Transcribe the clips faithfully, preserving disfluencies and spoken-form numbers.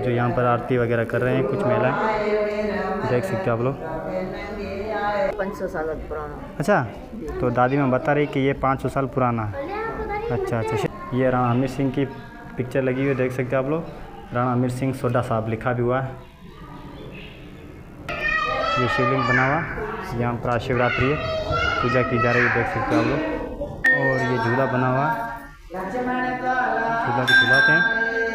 जो यहाँ पर आरती वगैरह कर रहे हैं कुछ महिलाएं, देख सकते हो आप लोग। पाँच सौ साल पुराना। अच्छा, तो दादी मैं बता रही कि ये पाँच सौ साल पुराना है। अच्छा अच्छा, ये राणा हमीर सिंह की पिक्चर लगी हुई है, देख सकते हो आप लोग। राणा हमीर सिंह सोडा साहब लिखा भी हुआ है। ये शिवलिंग बना हुआ, यहाँ पर शिवरात्रि है, पूजा की जा रही है, देख सकते हो आप लोग। और ये झूला बना हुआ है, झूला भी झूलाते हैं।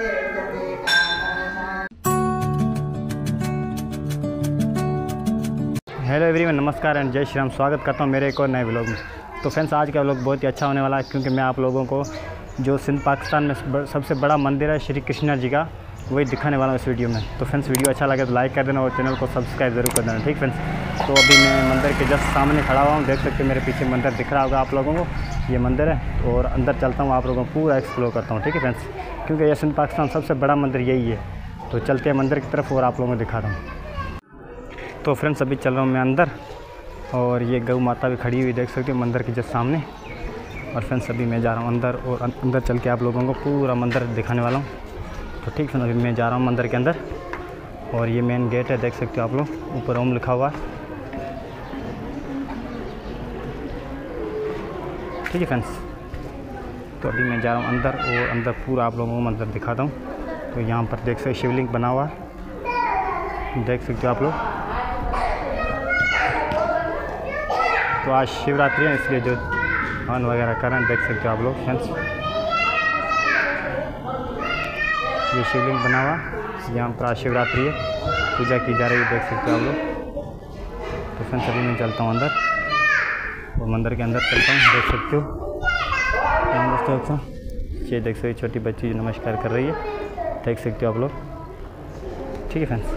हेलो एवरीवन, नमस्कार एंड जय श्री राम। स्वागत करता हूँ मेरे एक और नए व्लॉग में। तो फ्रेंड्स, आज का व्लॉग बहुत ही अच्छा होने वाला है, क्योंकि मैं आप लोगों को जो सिंध पाकिस्तान में सबसे बड़ा मंदिर है श्री कृष्णा जी का, वही दिखाने वाला हूँ इस वीडियो में। तो फ्रेंड्स, वीडियो अच्छा लगे तो लाइक कर देना और चैनल को सब्सक्राइब जरूर कर देना, ठीक फ्रेंड्स। तो अभी मैं मंदिर के जस्ट सामने खड़ा हुआ हूँ, देख सकते हो मेरे पीछे मंदिर दिख रहा होगा आप लोगों को, ये मंदिर है। और अंदर चलता हूँ, आप लोगों को पूरा एक्सप्लोर करता हूँ, ठीक है फ्रेंड्स, क्योंकि ये सिंध पाकिस्तान सबसे बड़ा मंदिर यही है। तो चलते हैं मंदिर की तरफ और आप लोगों को दिखा रहा हूँ। तो फ्रेंड्स, अभी चल रहा हूँ मैं अंदर, और ये गौ माता भी खड़ी हुई देख सकते हो मंदिर के जस्ट सामने। और फ्रेंड्स, अभी मैं जा रहा हूँ अंदर, और अंदर चल के आप लोगों को पूरा मंदिर दिखाने वाला हूँ। तो ठीक है, अभी मैं जा रहा हूँ मंदिर के अंदर, और ये मेन गेट है, देख सकते हो आप लोग, ऊपर ओम लिखा हुआ है, ठीक है फ्रेंड्स। तो अभी मैं जा रहा हूँ अंदर, और अंदर पूरा आप लोगों को मंदिर दिखाता हूँ। तो यहाँ पर देख सकते शिवलिंग बना हुआ है, देख सकते हो आप लोग। तो आज शिवरात्रि है, इसलिए जो हवन वगैरह कर रहे हैं, देख सकते हो आप लोग फ्रेंड्स। ये शिवलिंग बना हुआ, यहाँ पर आज शिवरात्रि है, पूजा की जा रही है, देख सकते हो आप लोग। तो फ्रेंड्स, अभी मैं चलता हूँ अंदर, और मंदिर के अंदर चलता हूँ, देख सकते हो। दोस्तों, ये देख सकते हो छोटी बच्ची नमस्कार कर रही है, देख सकते हो आप लोग, ठीक है फ्रेंड्स।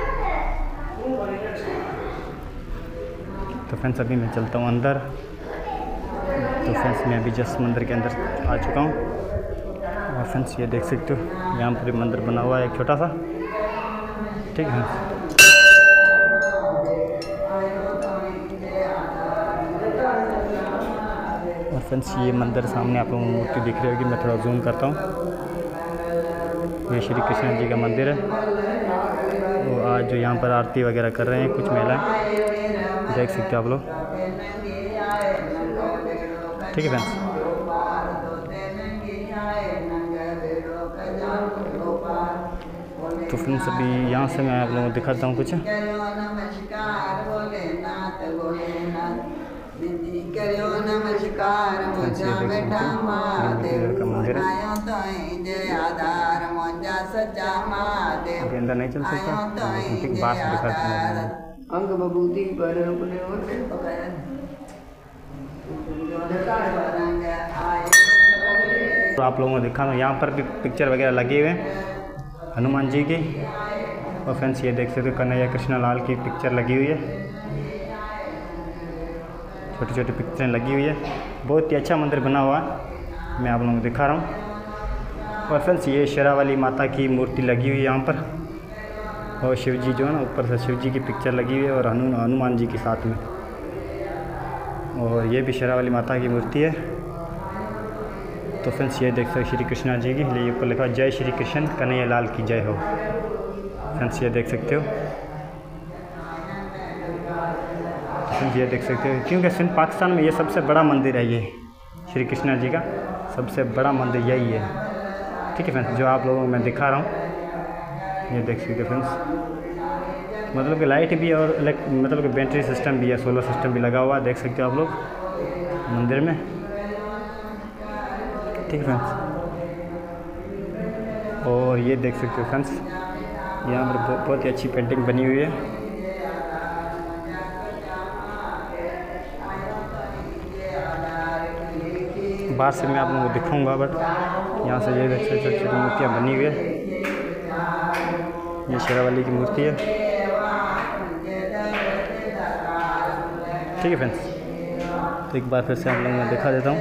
तो फ्रेंड्स, अभी मैं चलता हूँ अंदर। तो फ्रेंड्स, मैं अभी जस्ट मंदिर के अंदर आ चुका हूँ, और फ्रेंड्स ये देख सकते हो यहाँ पर मंदिर बना हुआ है एक छोटा सा, ठीक है। और फ्रेंड्स, ये मंदिर सामने आप लोगों को मूर्ति दिख रही होगी, मैं थोड़ा जूम करता हूँ। ये श्री कृष्ण जी का मंदिर है, और आज जो यहाँ पर आरती वगैरह कर रहे हैं कुछ महिलाएं, देख सकते हो आप लोग, ठीक है फ्रेंड्स। तो फ्रेंड्स, अभी यहाँ से मैं आप लोगों को दिखाता हूँ कुछ। फ्रेंड्स, ये देख सकते हो का मंदिर है, अंदर नहीं चल सकता, ठीक बाहर से दिखाते हैं। अंग बबूती पर तो आप लोगों को दिखा दो, यहाँ पर भी पिक्चर वगैरह लगे हुए हैं हनुमान जी की। और फ्रेंड्स, ये देख सकते हो कन्हैया कृष्ण लाल की पिक्चर लगी हुई है, छोटी छोटी पिक्चरें लगी हुई है। बहुत ही अच्छा मंदिर बना हुआ है, मैं आप लोगों को दिखा रहा हूँ। और फ्रेंड्स, ये शेरावाली माता की मूर्ति लगी हुई है यहाँ पर, और शिव जी जो है ना, ऊपर से शिव जी की पिक्चर लगी हुई है, और हनु हनुमान जी के साथ में। और ये भी शेरावाली माता की मूर्ति है। तो फ्रेंड्स, ये देख सकते श्री कृष्णा जी की, ये ऊपर लिखा जय श्री कृष्ण कन्हैया लाल की जय हो। फ्रेंड्स, ये देख सकते हो। तो फ्रेंड्स, ये देख सकते हो, क्योंकि सिंध पाकिस्तान में ये सबसे बड़ा मंदिर है, ये श्री कृष्णा जी का सबसे बड़ा मंदिर यही है, ठीक है फ्रेंड्स, जो आप लोगों को मैं दिखा रहा हूँ। ये देख सकते हो फ्रेंड्स, मतलब कि लाइट भी और मतलब कि बैटरी सिस्टम भी है, सोलर सिस्टम भी लगा हुआ है, देख सकते हो आप लोग मंदिर में, ठीक है फ्रेंड्स। और ये देख सकते हो फ्रेंड्स, यहाँ पर बहुत ही अच्छी पेंटिंग बनी हुई है। बाहर से मैं आप लोगों को दिखाऊंगा, बट यहाँ से ये देख सकते छोटी छोटी मूर्तियाँ बनी हुई है। ये शेरावाली की मूर्ति है, ठीक है फ्रेंड्स। तो एक बार फिर से आप लोगों को दिखा देता हूँ।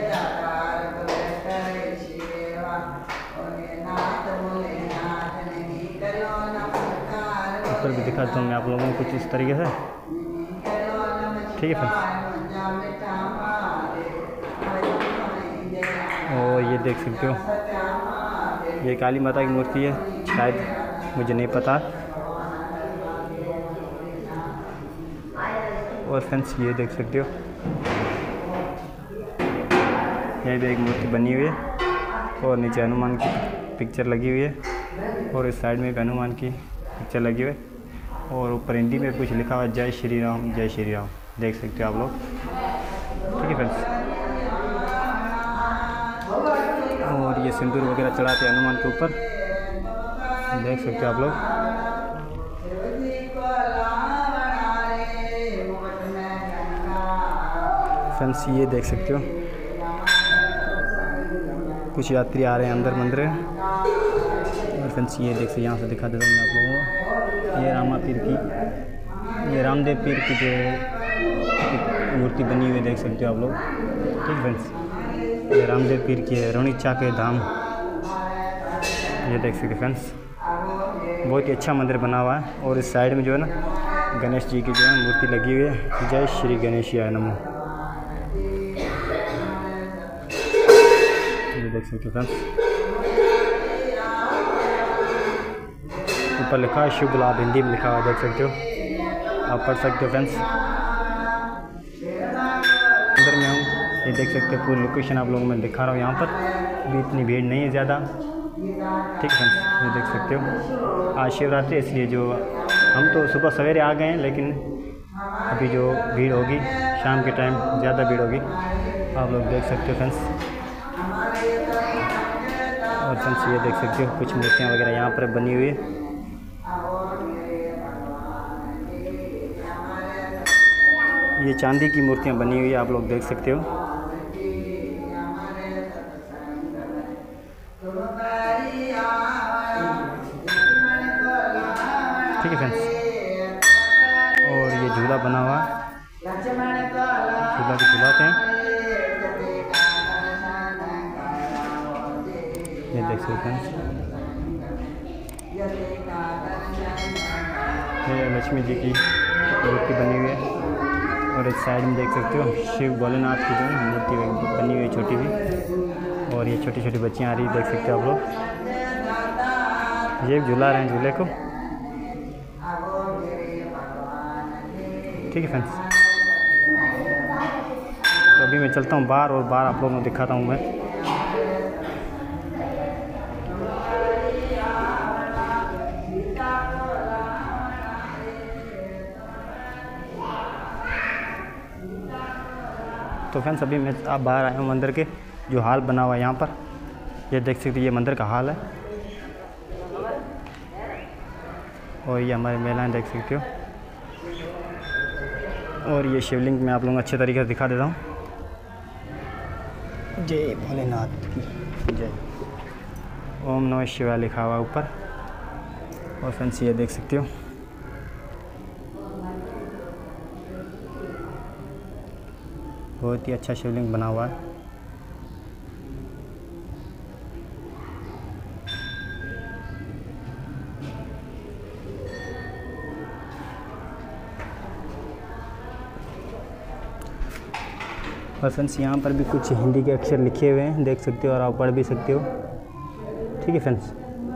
ऊपर भी दिखाता हूँ मैं आप लोगों को कुछ इस तरीके से, ठीक है फ्रेंड्स। और ये देख सकते हो, ये काली माता की मूर्ति है शायद, मुझे नहीं पता। और फ्रेंड्स ये देख सकते हो, यहीं भी एक मूर्ति बनी हुई है और नीचे हनुमान की पिक्चर लगी हुई है और इस साइड में भी हनुमान की पिक्चर लगी हुई है और ऊपर हिंदी में कुछ लिखा हुआ है जय श्री राम जय श्री राम, देख सकते हो आप लोग। ठीक है फ्रेंड्स, और ये सिंदूर वगैरह चढ़ाते हैं हनुमान के ऊपर, देख सकते हो आप लोग। फ्रेंड्स ये देख सकते हो, कुछ यात्री आ रहे हैं अंदर मंदिर में। और फ्रेंड्स ये देख सकते, यहाँ से दिखा देता हूँ मैं आप लोगों को, ये रामा पीर की, ये रामदेव पीर की जो मूर्ति बनी हुई देख सकते हो आप लोग। ठीक फ्रेंड्स, ये रामदेव पीर की है, रुणीचा के धाम, ये देख सकते फ्रेंड्स। बहुत ही अच्छा मंदिर बना हुआ है और इस साइड में जो है ना गणेश जी की जो है मूर्ति लगी हुई है। जय श्री गणेशियाय नमः, ये देख सकते हो फ्रेंड्स। ऊपर लिखा है शुभ लाभ, हिंदी में लिखा हुआ देख सकते हो, आप पढ़ सकते हो फ्रेंड्स। अंदर में हूँ, ये देख सकते हो पूरी लोकेशन आप लोगों में दिखा रहा हूँ। यहाँ पर भी इतनी भीड़ नहीं है ज़्यादा। ठीक है फ्रेंड्स, ये देख सकते हो आज शिवरात्रि, इसलिए जो हम तो सुबह सवेरे आ गए हैं, लेकिन अभी जो भीड़ होगी शाम के टाइम ज़्यादा भीड़ होगी, आप लोग देख सकते हो फ्रेंड्स। और फ्रेंड्स ये देख सकते हो कुछ मूर्तियाँ वगैरह यहाँ पर बनी हुई है। ये चांदी की मूर्तियाँ बनी हुई है, आप लोग देख सकते हो। ठीक है फ्रेंड्स, और ये झूला बना हुआ, झूला भी झूलाते हैं, ये देख सकते हैं। ये लक्ष्मी जी की मूर्ति बनी हुई है और इस साइड में देख सकते हो शिव भोलेनाथ की जो है मूर्ति बनी हुई है छोटी भी, और ये छोटी छोटी बच्चियाँ आ रही देख सकते हो आप लोग। ये झूला रहे हैं झूले को। ठीक है फ्रेंड्स, तो अभी मैं चलता हूँ बाहर और बाहर आप लोगों को दिखाता हूँ मैं। तो फ्रेंड्स अभी मैं आप बाहर आया हूँ मंदिर के जो हाल बना हुआ है यहाँ पर, ये देख सकते हो, ये मंदिर का हाल है और ये हमारी महिलाएं देख सकते हो। और ये शिवलिंग मैं आप लोगों को अच्छे तरीके से दिखा देता हूँ। जय भोलेनाथ की जय, ओम नमः शिवाय लिखा हुआ ऊपर। और फ्रेंड्स ये देख सकते हो, बहुत ही अच्छा शिवलिंग बना हुआ है। और फ्रेंड्स यहाँ पर भी कुछ हिंदी के अक्षर लिखे हुए हैं, देख सकते हो और आप पढ़ भी सकते हो। ठीक है फ्रेंड्स,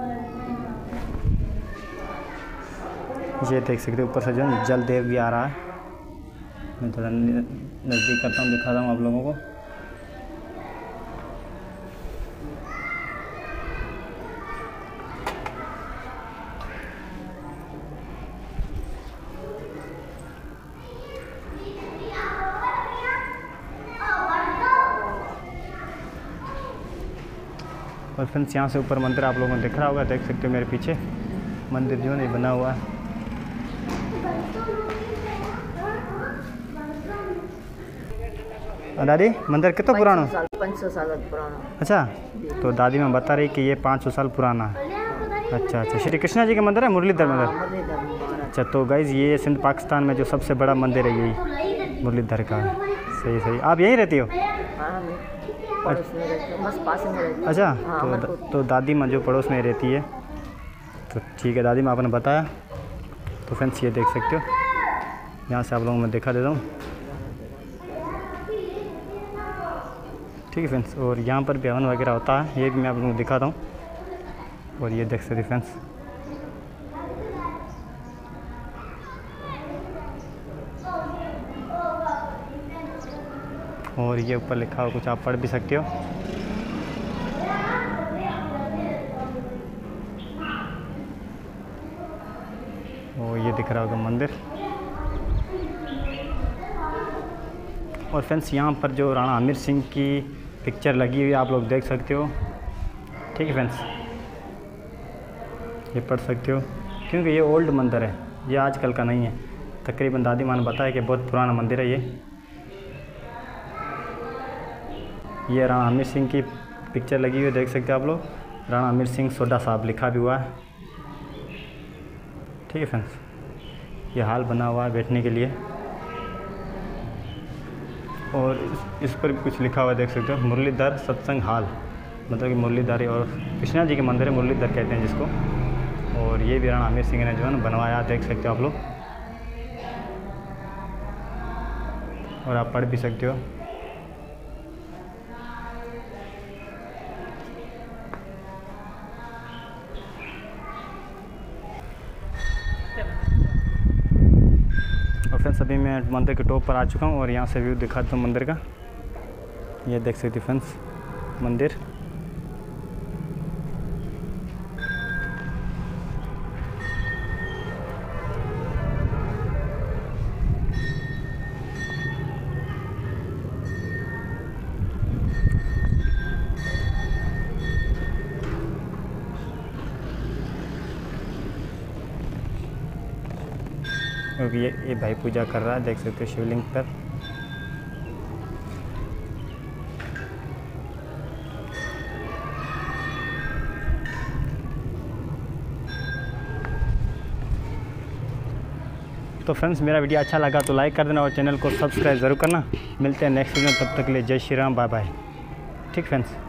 ये देख सकते हो ऊपर से जो है जल देव भी आ रहा है। मैं थोड़ा नज़दीक करता हूँ, दिखा रहा हूँ आप लोगों को। और फ्रेंड्स यहाँ से ऊपर मंदिर आप लोगों को दिख रहा होगा, देख सकते हो मेरे पीछे मंदिर जो है बना हुआ है। दादी मंदिर कितना पुराना? पाँच सौ साल पुराना। अच्छा, तो दादी में बता रही कि ये पाँच सौ साल पुराना है। अच्छा अच्छा, श्री कृष्णा जी का मंदिर है, मुरलीधर मंदिर। अच्छा, तो गाइज ये सिंध पाकिस्तान में जो सबसे बड़ा मंदिर है यही मुरलीधर का। सही सही, आप यहीं रहती हो? अच्छा, तो तो दादी माँ जो पड़ोस में रहती है, तो ठीक है दादी माँ आपने बताया। तो फ्रेंड्स ये देख सकते हो, यहाँ से आप लोगों में दिखा देता हूँ। ठीक है फ्रेंड्स, और यहाँ पर भी हवन वगैरह होता है, ये भी मैं आप लोगों को दिखाता हूँ। और ये देख सकते फ्रेंड्स, और ये ऊपर लिखा हुआ कुछ आप पढ़ भी सकते हो। और ये दिख रहा होगा मंदिर। और फ्रेंड्स यहाँ पर जो राणा अमीर सिंह की पिक्चर लगी हुई है आप लोग देख सकते हो। ठीक है फ्रेंड्स, ये पढ़ सकते हो क्योंकि ये ओल्ड मंदिर है, ये आजकल का नहीं है। तकरीबन दादी माँ ने बताया कि बहुत पुराना मंदिर है ये। ये राणा अमीर सिंह की पिक्चर लगी हुई है, देख सकते हो आप लोग। राणा अमीर सिंह सोडा साहब लिखा भी हुआ है। ठीक है फ्रेंड्स, ये हाल बना हुआ है बैठने के लिए। और इस, इस पर भी कुछ लिखा हुआ है, देख सकते हो। मुरलीधर सत्संग हाल, मतलब कि मुरलीधर और कृष्णा जी के मंदिर है, मुरलीधर कहते हैं जिसको। और ये भी राणा अमीर सिंह ने जो है ना बनवाया, देख सकते हो आप लोग। और आप पढ़ भी सकते हो। और फ्रेंड्स अभी मैं मंदिर के टॉप पर आ चुका हूँ और यहाँ से व्यू दिखाता हूँ मंदिर का। ये देख सकते हो फ्रेंड्स मंदिर। क्योंकि ये ये भाई पूजा कर रहा है, देख सकते हो शिवलिंग पर। तो फ्रेंड्स मेरा वीडियो अच्छा लगा तो लाइक कर देना और चैनल को सब्सक्राइब ज़रूर करना। मिलते हैं नेक्स्ट वीडियो, तब तक के लिए जय श्री राम, बाय बाय। ठीक फ्रेंड्स।